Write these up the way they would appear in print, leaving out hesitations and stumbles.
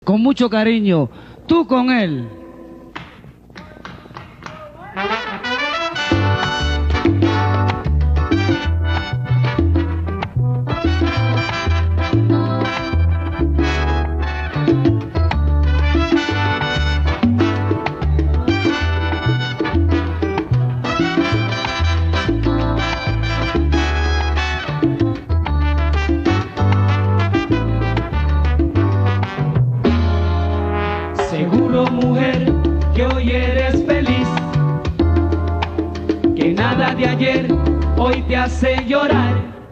con mucho cariño, tú con él. Seguro, mujer, que hoy eres feliz, que nada de ayer hoy te hace llorar.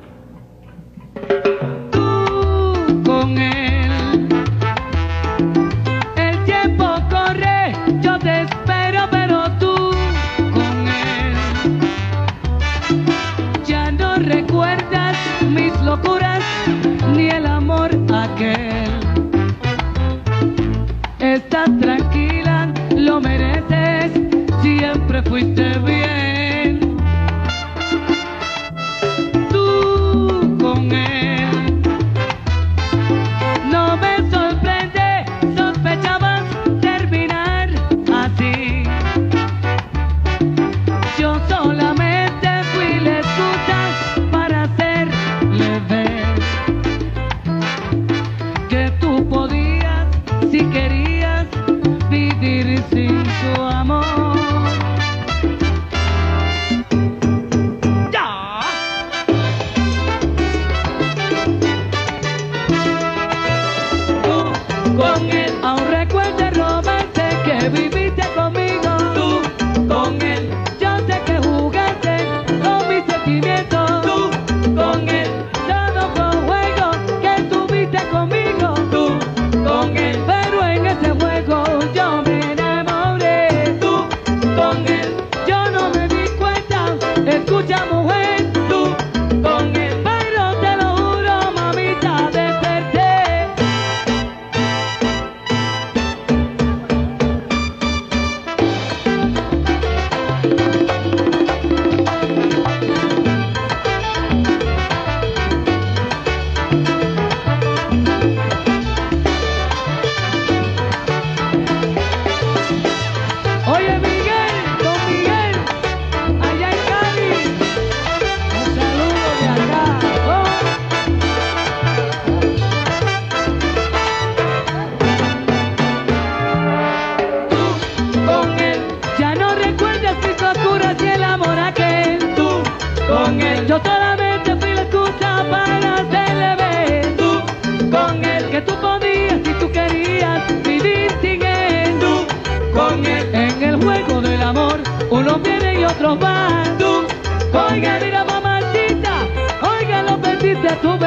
Tú con él, el tiempo corre, yo te espero, pero tú con él, ya no recuerdas mis locuras ni el amor aquel. Estás tranquila, lo mereces, siempre fuiste bien. Tú con él, no me sorprende, sospechabas terminar así. Yo solamente fui la excusa para hacerle ver que tú podías, si querías, vivir sin su amor. ¡Ya! Tú con él, aún recuerda el romance que viviste conmigo. Tú con él, Yo sé que jugaste con mis sentimientos. tú con él, Todo fue un juego que tuviste conmigo. tú con él, Pero en ese juego yo me enamoré. tú con él, Yo no me di cuenta, escucha mujer, tú con él. pero te lo juro, mamita, desperté. Oye Miguel, don Miguel, allá en Cali, un saludo de acá. Tú con él, Ya no recuerdas mis locuras y el amor aquel. tú con él, Yo solamente fui la excusa para hacerle ver tú con él, que tú podías, si tú querías, vivir sin él. tú con él, En el juego del amor, unos vienen y otros van. tú con Oiga, él. mira mamacita, oiga, lo perdiste tú,